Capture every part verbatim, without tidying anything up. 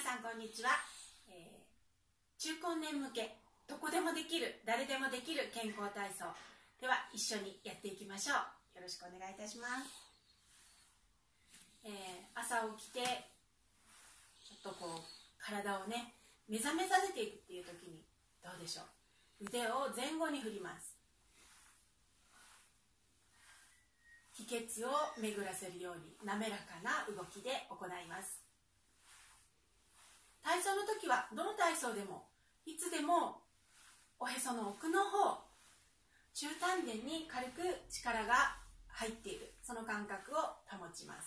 さんこんにちは、えー、中高年向けどこでもできる誰でもできる健康体操では一緒にやっていきましょう。よろしくお願いいたします。えー、朝起きてちょっとこう体をね目覚めさせていくっていう時にどうでしょう。腕を前後に振ります。気血を巡らせるように滑らかな動きで行います。体操の時はどの体操でもいつでもおへその奥の方、中丹田に軽く力が入っている、その感覚を保ちます。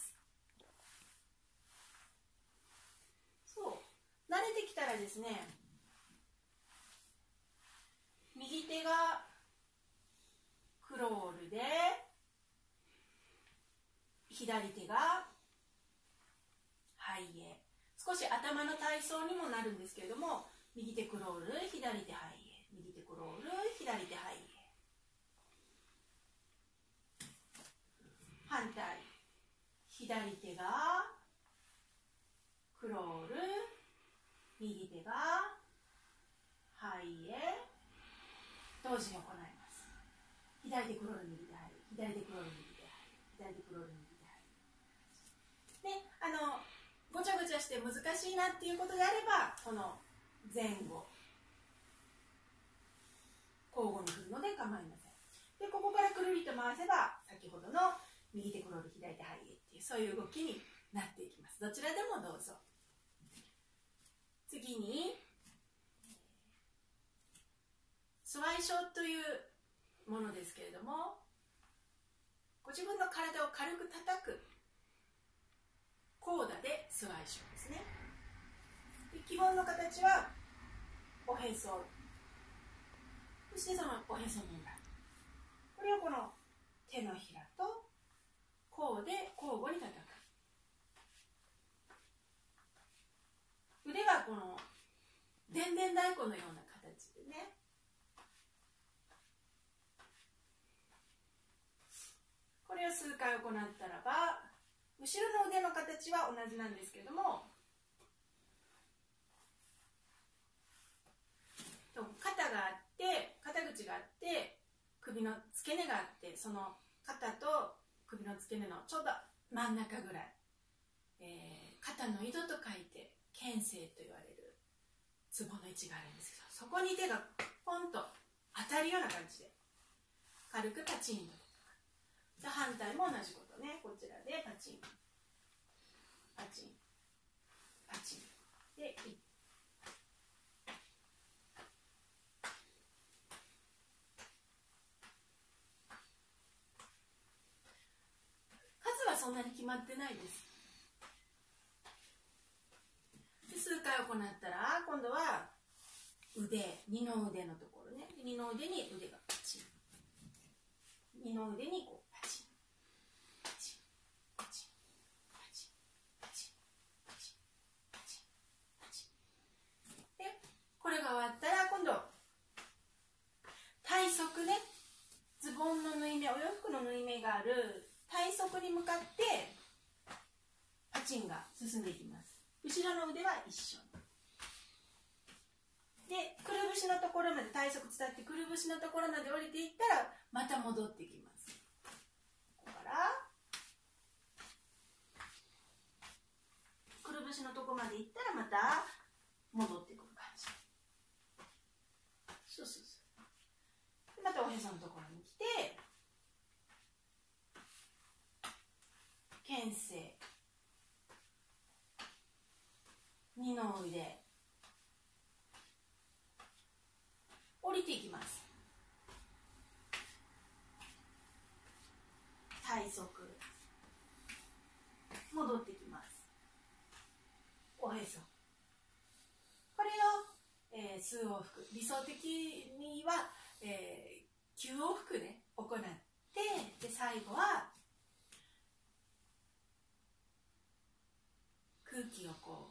そう慣れてきたらですね、右手がクロールで左手が背泳、少し頭の体操にもなるんですけれども、右手クロール、左手背泳、右手クロール、左手背泳、反対、左手がクロール、右手が背泳、同時に行います。左手クロール、右手背泳、左手クロール、右手背泳、左手クロール、右手背泳。で、あのごちゃごちゃして難しいなっていうことであれば、この前後交互に振るので構いません。で、ここからくるりと回せば先ほどの右手クロール左手背泳っていうそういう動きになっていきます。どちらでもどうぞ。次にスワイショというものですけれども、ご自分の体を軽く叩くコーダでスワイショですね。で、基本の形はおへそ、そしてそのおへその裏、これをこの手のひらと甲で交互に叩く。腕はこのでんでん太鼓のような形でね、これを数回行ったらば、後ろの腕の形は同じなんですけれども、肩があって肩口があって首の付け根があって、その肩と首の付け根のちょうど真ん中ぐらい、えー、肩の井戸と書いて肩椎と言われるツボの位置があるんですけど、そこに手がポンと当たるような感じで軽くパチンと。反対も同じことね、こちらでパチンパチンパチンで、数はそんなに決まってないです。で、数回行ったら今度は腕、二の腕のところね、二の腕に腕がパチン、二の腕にこうパチンパチンパチンパチンパチンパチンパチンパチンで、これが終わったら今度体側ね、ズボンの縫い目、お洋服の縫い目がある体側に向かってパチンが進んでいきます。後ろの腕は一緒で、くるぶしのところまで、体側伝ってくるぶしのところまで降りていったらまた戻ってきます。ここからくるぶしのところまで行ったらまた戻ってくる感じ。そうそうそう。でまたおへそのところに来て肩椎、二の腕降りていきます。体側戻ってきます。おへそ、これを、えー、数往復、理想的には、えー、きゅう往復ね行って、で最後は空気をこ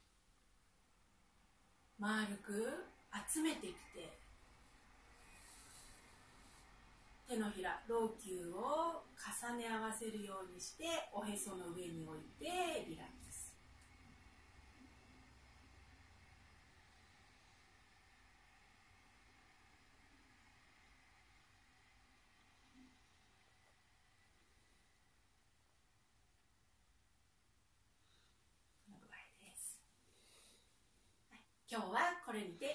う丸く集めてきて、手のひら、老朽を重ね合わせるようにしておへその上に置いてリラックス。 これにて